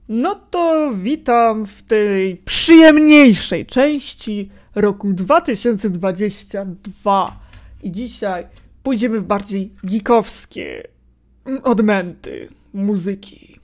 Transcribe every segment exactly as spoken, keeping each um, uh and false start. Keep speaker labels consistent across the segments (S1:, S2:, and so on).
S1: No to witam w tej przyjemniejszej części roku dwa tysiące dwudziestego drugiego. I dzisiaj pójdziemy w bardziej geekowskie odmęty muzyki.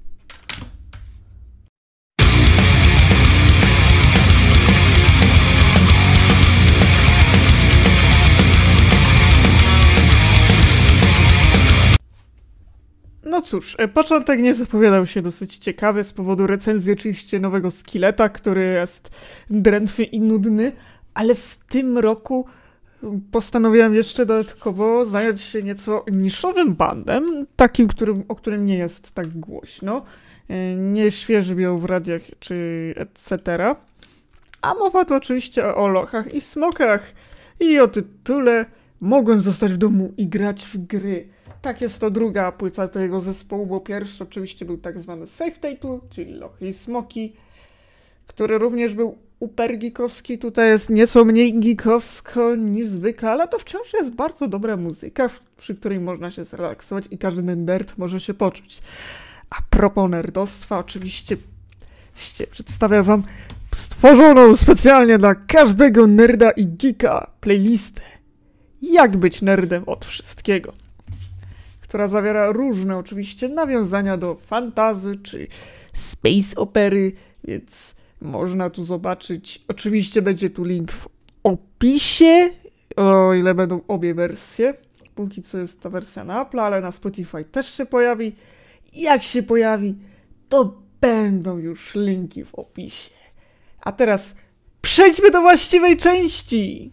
S1: No cóż, początek nie zapowiadał się dosyć ciekawy z powodu recenzji oczywiście nowego Skilleta, który jest drętwy i nudny, ale w tym roku postanowiłem jeszcze dodatkowo zająć się nieco niszowym bandem, takim, którym, o którym nie jest tak głośno, nie świeżbią w radiach czy et cetera. A mowa tu oczywiście o lochach i smokach i o tytule Mogłem zostać w domu i grać w gry. Tak, jest to druga płyta tego zespołu, bo pierwszy oczywiście był tak zwany Safe Title, czyli Lochy i Smoki, który również był uper geekowski. Tutaj jest nieco mniej geekowsko niż zwykle, ale to wciąż jest bardzo dobra muzyka, przy której można się zrelaksować i każdy nerd może się poczuć. A propos nerdostwa, oczywiście przedstawiam wam stworzoną specjalnie dla każdego nerda i geeka playlistę Jak być nerdem od wszystkiego, która zawiera różne oczywiście nawiązania do fantasy czy space opery, więc można tu zobaczyć. Oczywiście będzie tu link w opisie, o ile będą obie wersje. Póki co jest ta wersja na Apple, ale na Spotify też się pojawi. Jak się pojawi, to będą już linki w opisie. A teraz przejdźmy do właściwej części.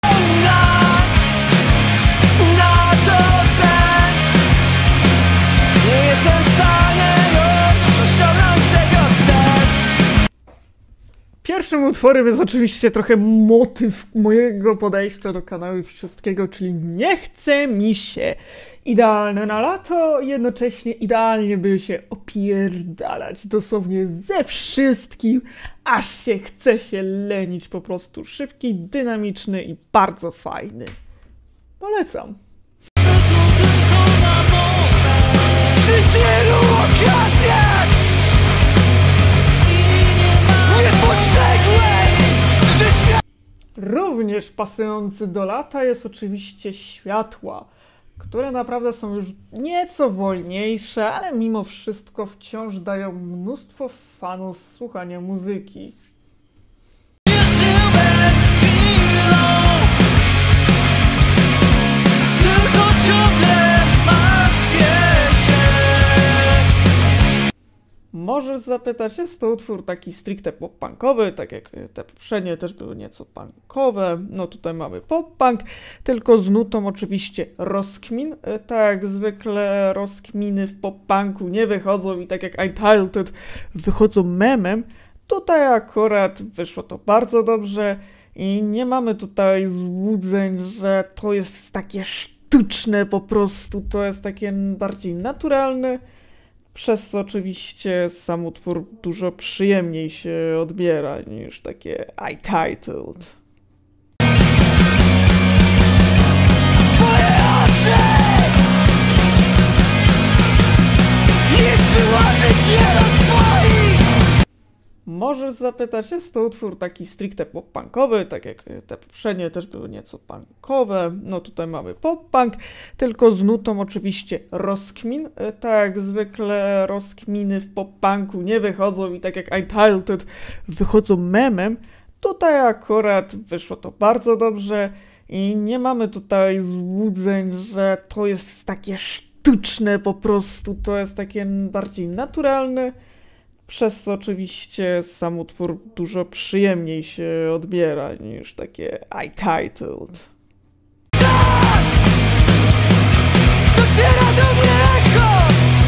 S1: Nie jestem w stanie już osiągnąć czego chcę. Pierwszym utworem jest oczywiście trochę motyw mojego podejścia do kanału i wszystkiego, czyli nie chce mi się. Idealne na lato, jednocześnie idealnie by się opierdalać dosłownie ze wszystkim, aż się chce się lenić, po prostu szybki, dynamiczny i bardzo fajny. Polecam. Przy tylu okazjach nie spostrzegłem, że świat... Również pasujący do lata jest oczywiście Światła, które naprawdę są już nieco wolniejsze, ale mimo wszystko wciąż dają mnóstwo fanów słuchania muzyki. Możesz zapytać, jest to utwór taki stricte pop-punkowy, tak jak te poprzednie też były nieco punkowe. No tutaj mamy pop-punk, tylko z nutą oczywiście rozkmin. Tak jak zwykle rozkminy w pop-punku nie wychodzą i tak jak Untitled wychodzą memem. Tutaj akurat wyszło to bardzo dobrze i nie mamy tutaj złudzeń, że to jest takie sztuczne po prostu, to jest takie bardziej naturalne. Przez co oczywiście sam utwór dużo przyjemniej się odbiera niż takie Untitled. Twoje oczy! Nie przyłożyć je do swoich! Możesz zapytać, jest to utwór taki stricte pop-punkowy, tak jak te poprzednie też były nieco punkowe. No tutaj mamy pop-punk, tylko z nutą oczywiście rozkmin. Tak jak zwykle rozkminy w pop-punku nie wychodzą i tak jak Untitled wychodzą memem. Tutaj akurat wyszło to bardzo dobrze i nie mamy tutaj złudzeń, że to jest takie sztuczne po prostu, to jest takie bardziej naturalne. Przez co oczywiście sam utwór dużo przyjemniej się odbiera niż takie Untitled. Czas! Dociera do mnie echo!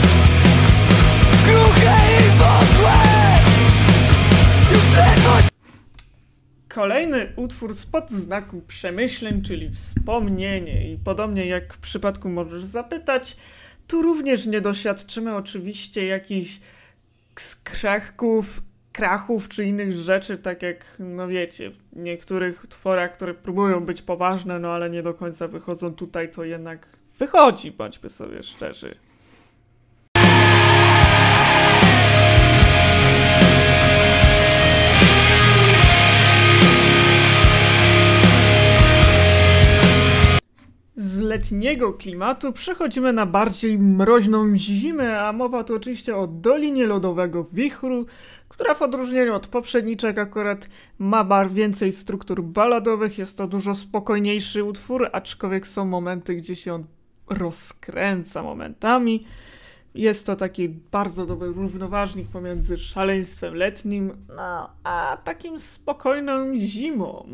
S1: Kruche i wątłe! Już ledwo... Kolejny utwór spod znaku przemyśleń, czyli wspomnienie. I podobnie jak w przypadku Możesz zapytać, tu również nie doświadczymy oczywiście jakichś krachków, krachów czy innych rzeczy, tak jak, no wiecie, w niektórych utworach, które próbują być poważne, no ale nie do końca wychodzą, tutaj to jednak wychodzi, bądźmy sobie szczerzy. letniego klimatu przechodzimy na bardziej mroźną zimę, a mowa tu oczywiście o Dolinie Lodowego Wichru, która w odróżnieniu od poprzedniczek akurat ma bar więcej struktur balladowych, jest to dużo spokojniejszy utwór, aczkolwiek są momenty, gdzie się on rozkręca momentami. Jest to taki bardzo dobry równoważnik pomiędzy szaleństwem letnim, no, a takim spokojną zimą.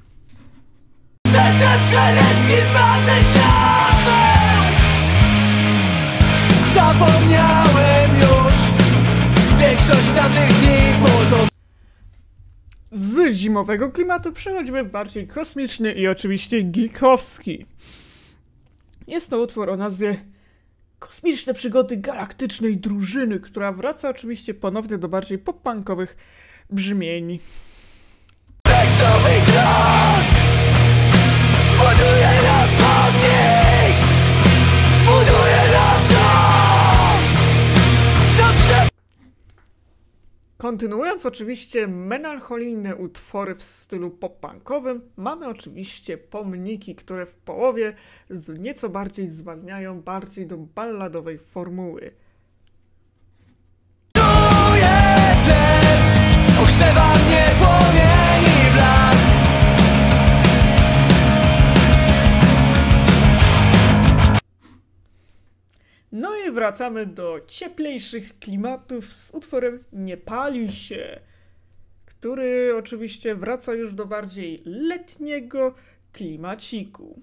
S2: Zapomniałem już większość tamtych dni pozostałych.
S1: Z zimowego klimatu przechodzimy w bardziej kosmiczny i oczywiście geekowski. Jest to utwór o nazwie Kosmiczne przygody galaktycznej drużyny, która wraca oczywiście ponownie do bardziej pop-punkowych brzmień.
S2: Zbuduję nam pomnik! Zbuduję nam dom! Zawsze...
S1: Kontynuując oczywiście melancholijne utwory w stylu pop-punkowym, mamy oczywiście pomniki, które w połowie z nieco bardziej zwalniają bardziej do balladowej formuły.
S2: Czuję ten, ogrzewa mnie płomieni blask.
S1: No i wracamy do cieplejszych klimatów z utworem Nie pali się, który oczywiście wraca już do bardziej letniego klimaciku.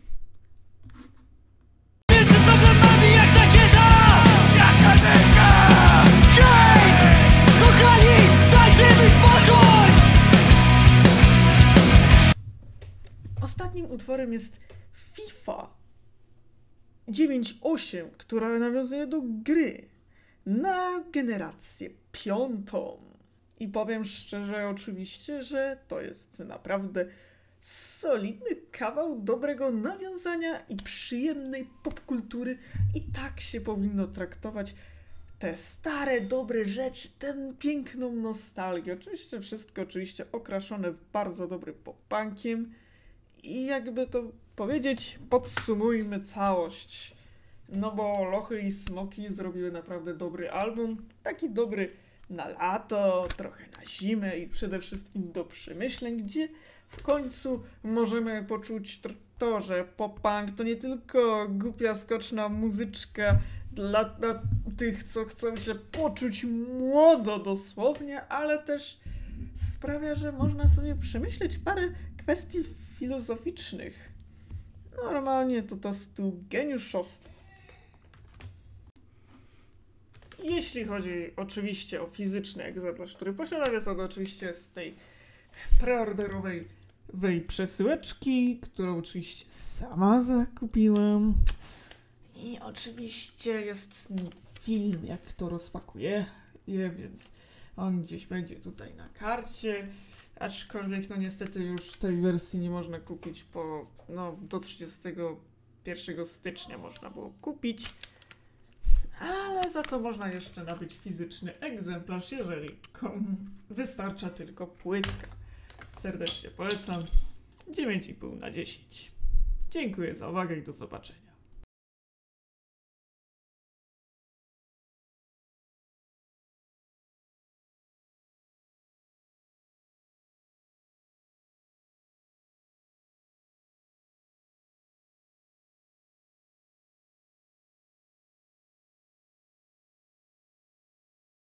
S2: Między problemami jak rakieta, jak rakieta. Hej, kochani, dajcie mi spokój!
S1: Ostatnim utworem jest FIFA dziewięć osiem, która nawiązuje do gry na generację piątą. I powiem szczerze oczywiście, że to jest naprawdę solidny kawał dobrego nawiązania i przyjemnej popkultury. I tak się powinno traktować te stare, dobre rzeczy, tę piękną nostalgię. Oczywiście wszystko oczywiście okraszone bardzo dobrym pop-punkiem. I jakby to powiedzieć, podsumujmy całość. No bo Lochy i Smoki zrobiły naprawdę dobry album. Taki dobry na lato, trochę na zimę i przede wszystkim do przemyśleń, gdzie w końcu możemy poczuć to, że pop-punk to nie tylko głupia, skoczna muzyczka dla, dla tych, co chcą się poczuć młodo dosłownie, ale też sprawia, że można sobie przemyśleć parę kwestii filozoficznych. Normalnie to to stu geniuszostwo. Jeśli chodzi oczywiście o fizyczny egzemplarz, który posiadam, jest on oczywiście z tej preorderowej wej przesyłeczki, którą oczywiście sama zakupiłam. I oczywiście jest film, jak to rozpakuję, więc on gdzieś będzie tutaj na karcie. Aczkolwiek, no niestety już tej wersji nie można kupić, bo no, do trzydziestego pierwszego stycznia można było kupić. Ale za to można jeszcze nabyć fizyczny egzemplarz, jeżeli komu wystarcza tylko płytka. Serdecznie polecam. dziewięć i pół na dziesięć. Dziękuję za uwagę i do zobaczenia.